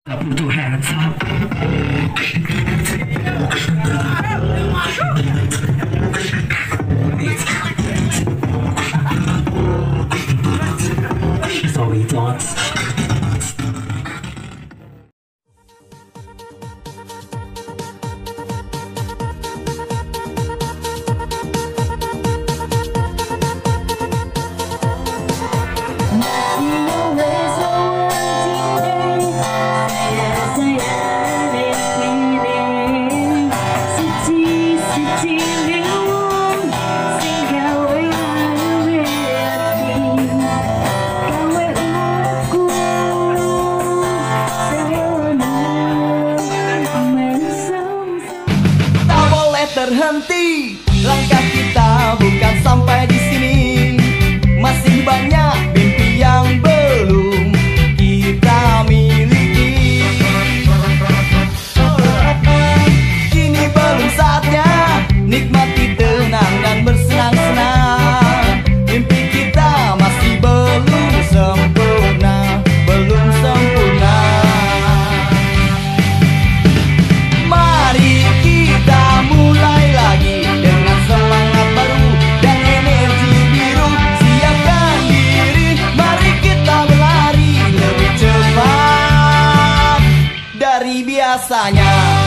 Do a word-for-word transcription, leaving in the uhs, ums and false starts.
Put your hands up. So we dance. Terhenti, langkah kita bukan sampai di sini. Masih banyak mimpi yang belum kita miliki. Kini belum saatnya nikmati tenang dan bersenang-senang. Mimpi kita masih belum sempurna, belum sempurna. Mari kita mulai lagi dengan semangat baru dan energi biru. Siapkan diri, mari kita berlari lebih cepat dari biasanya.